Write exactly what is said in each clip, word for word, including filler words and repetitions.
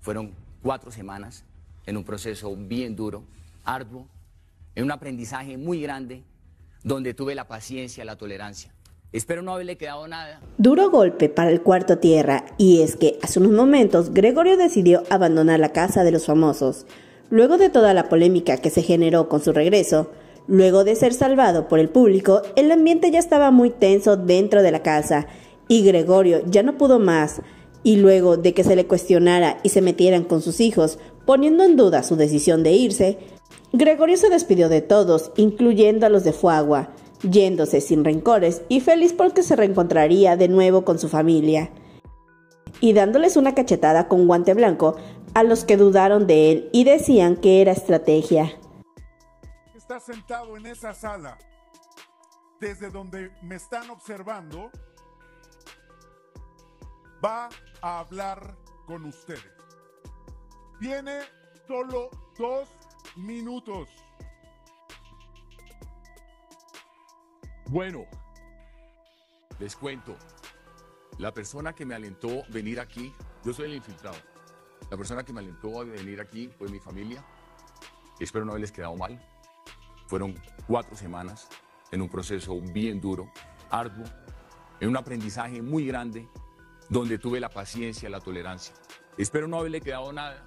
Fueron cuatro semanas en un proceso bien duro, arduo, en un aprendizaje muy grande, donde tuve la paciencia, la tolerancia. Espero no haberle quedado nada. Duro golpe para el Cuarto Tierra, y es que hace unos momentos Gregorio decidió abandonar la casa de los famosos. Luego de toda la polémica que se generó con su regreso, luego de ser salvado por el público, el ambiente ya estaba muy tenso dentro de la casa, y Gregorio ya no pudo más. Y luego de que se le cuestionara y se metieran con sus hijos, poniendo en duda su decisión de irse, Gregorio se despidió de todos, incluyendo a los de Fuagua, yéndose sin rencores y feliz porque se reencontraría de nuevo con su familia. Y dándoles una cachetada con guante blanco a los que dudaron de él y decían que era estrategia. Está sentado en esa sala, desde donde me están observando, va a hablar con ustedes. Tiene solo dos minutos. Bueno, les cuento. La persona que me alentó a venir aquí, yo soy el infiltrado. La persona que me alentó a venir aquí fue mi familia. Espero no haberles quedado mal. Fueron cuatro semanas en un proceso bien duro, arduo, en un aprendizaje muy grande, donde tuve la paciencia, la tolerancia. Espero no haberle quedado nada.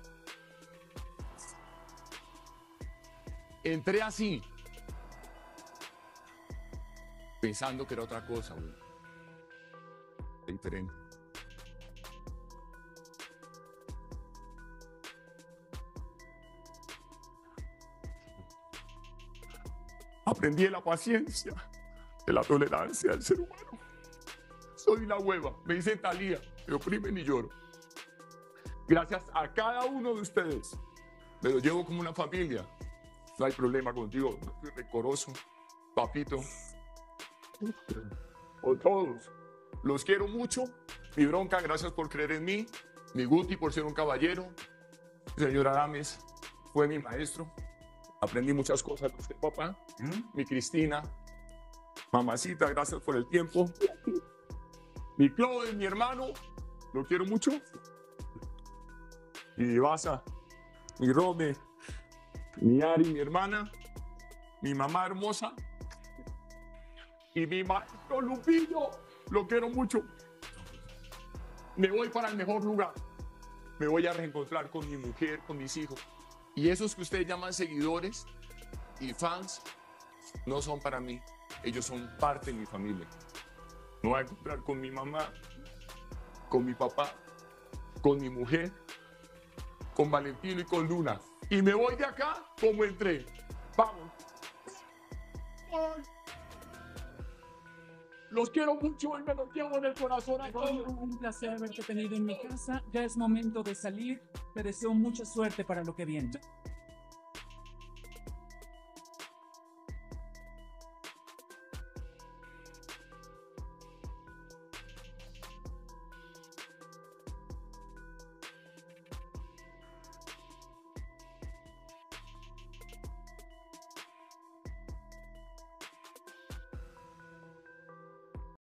Entré así, pensando que era otra cosa, güey. Diferente. Aprendí de la paciencia, de la tolerancia del ser humano. Soy la hueva, me dicen Talía, me oprimen y lloro. Gracias a cada uno de ustedes, me lo llevo como una familia. No hay problema contigo, no soy rencoroso, papito. O todos, los quiero mucho. Mi Bronca, gracias por creer en mí. Mi Guti, por ser un caballero. Señor Adames, fue mi maestro. Aprendí muchas cosas de usted, papá. ¿Mm? Mi Cristina, mamacita, gracias por el tiempo. Mi Claude, mi hermano, lo quiero mucho. Mi Baza, mi Rome, mi Ari, mi hermana, mi mamá hermosa y mi maestro Lupillo, lo quiero mucho. Me voy para el mejor lugar. Me voy a reencontrar con mi mujer, con mis hijos. Y esos que ustedes llaman seguidores y fans no son para mí. Ellos son parte de mi familia. Me voy a encontrar con mi mamá, con mi papá, con mi mujer, con Valentino y con Luna. Y me voy de acá como entré. Vamos. Ay. Los quiero mucho y me los llevo en el corazón. Un placer haberte tenido en mi casa. Ya es momento de salir. Te deseo mucha suerte para lo que viene.